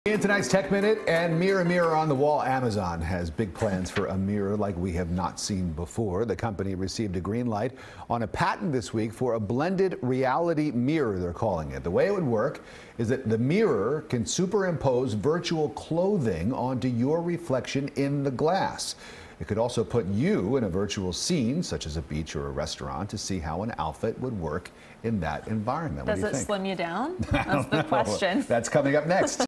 In tonight's Tech Minute and Mirror, Mirror on the Wall, Amazon has big plans for a mirror like we have not seen before. The company received a green light on a patent this week for a blended reality mirror, they're calling it. The way it would work is that the mirror can superimpose virtual clothing onto your reflection in the glass. It could also put you in a virtual scene, such as a beach or a restaurant, to see how an outfit would work in that environment. Does it slim you down? That's the question. That's coming up next.